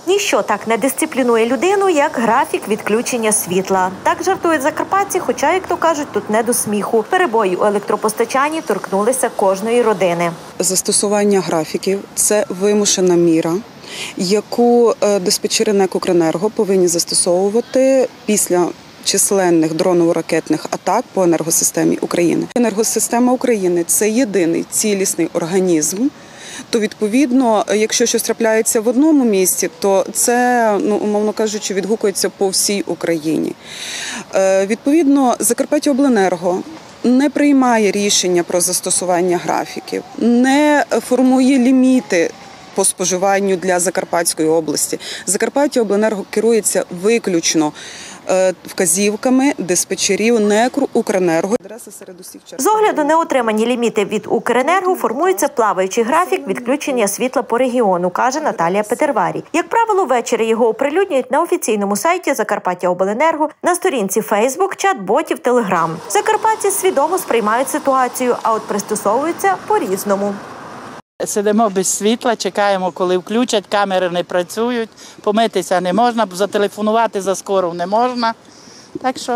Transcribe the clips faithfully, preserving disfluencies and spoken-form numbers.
Ніщо так не дисциплінує людину, як графік відключення світла. Так жартують закарпатці, хоча, як то кажуть, тут не до сміху. Перебої у електропостачанні торкнулися кожної родини. Застосування графіків – це вимушена міра, яку диспетчери НЕК «Укренерго» повинні застосовувати після численних дроново-ракетних атак по енергосистемі України. Енергосистема України – це єдиний цілісний організм, то, відповідно, якщо щось трапляється в одному місці, то це, ну, умовно кажучи, відгукується по всій Україні. Е, відповідно, Закарпаттяобленерго не приймає рішення про застосування графіків, не формує ліміти по споживанню для Закарпатської області. Закарпаттяобленерго керується виключно вказівками диспетчерів НЕК «Укренерго». З огляду на отримані ліміти від «Укренерго» формується плаваючий графік відключення світла по регіону, каже Наталія Петерварій. Як правило, ввечері його оприлюднюють на офіційному сайті Закарпаттяобленерго, на сторінці Фейсбук, чат-ботів, Телеграм. Закарпатці свідомо сприймають ситуацію, а от пристосовуються по-різному. Сидимо без світла, чекаємо, коли включать, камери не працюють, помитися не можна, зателефонувати за скору не можна. Так що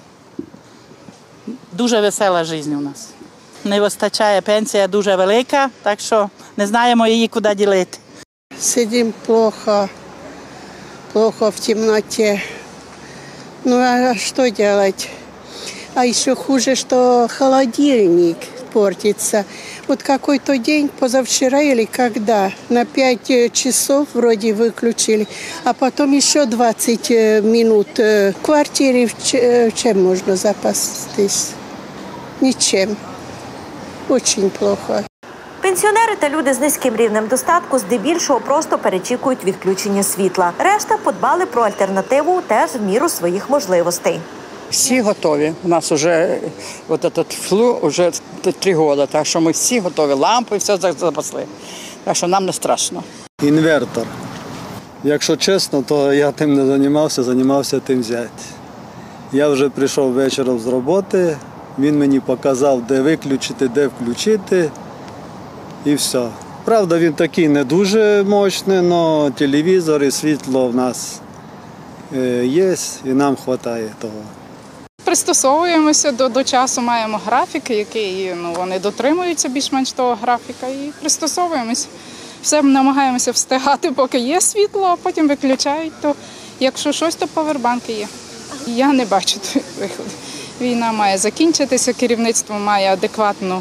дуже весела життя у нас. Не вистачає, пенсія дуже велика, так що не знаємо її куди ділити. Сидимо плохо, плохо в темноті. Ну а що робити? А ще хуже, що холодильник портится. Вот какой-то день, позавчера или когда, на пять часов вроде выключили, а потом еще двадцать минут. В квартире чем можно запастись? Ничем. Очень плохо. Пенсіонери та люди з низьким рівнем достатку здебільшого просто перечікують відключення світла. Решта подбали про альтернативу теж в міру своїх можливостей. Всі готові. У нас вже вот этот флу вже три роки, так що ми всі готові. Лампи, все запасли. Так що нам не страшно. Інвертор. Якщо чесно, то я тим не займався, займався тим зять. Я вже прийшов вечором з роботи, він мені показав, де виключити, де включити і все. Правда, він такий не дуже мощний, але телевізор і світло в нас є і нам вистачає того. Пристосовуємося до, до часу, маємо графік, який, ну, вони дотримуються більш-менш того графіка і пристосовуємося. Все намагаємося встигати, поки є світло, а потім виключають, то якщо щось, то павербанки є. Я не бачу виходу. Війна має закінчитися, керівництво має адекватно,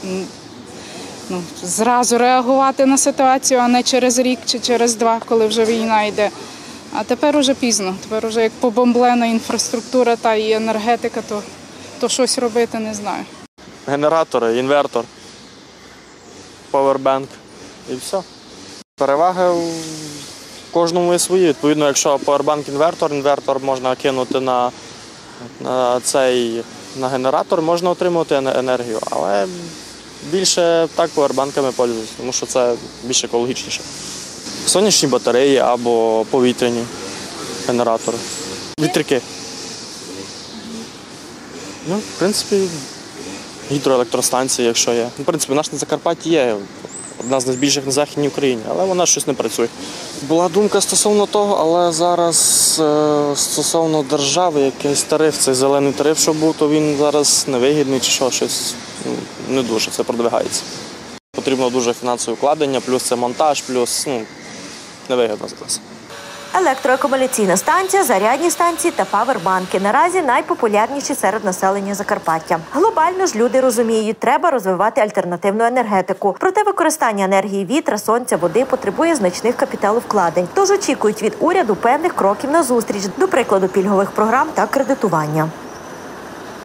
ну, зразу реагувати на ситуацію, а не через рік чи через два, коли вже війна йде. А тепер уже пізно, тепер уже як побомблена інфраструктура та і енергетика, то, то щось робити не знаю. Генератори, інвертор, павербанк і все. Переваги в кожному є свої. Відповідно, якщо павербанк-інвертор, інвертор можна кинути на, на цей на генератор, можна отримувати енергію. Але більше так павербанками пользуюсь, тому що це більш екологічніше. Сонячні батареї або повітряні генератори, вітряки. Ну, в принципі, гідроелектростанції, якщо є. В принципі, наш на Закарпатті є, одна з найбільших на Західній Україні, але вона щось не працює. Була думка стосовно того, але зараз стосовно держави, якийсь тариф, цей зелений тариф, що був, то він зараз невигідний чи що, щось не дуже це продвигається. Потрібно дуже фінансове вкладення, плюс це монтаж, плюс, ну, невигідно зараз. Електроакумуляційна станція, зарядні станції та павербанки – наразі найпопулярніші серед населення Закарпаття. Глобально ж люди розуміють, треба розвивати альтернативну енергетику. Проте використання енергії вітра, сонця, води потребує значних капіталовкладень. Тож очікують від уряду певних кроків назустріч, до прикладу, пільгових програм та кредитування.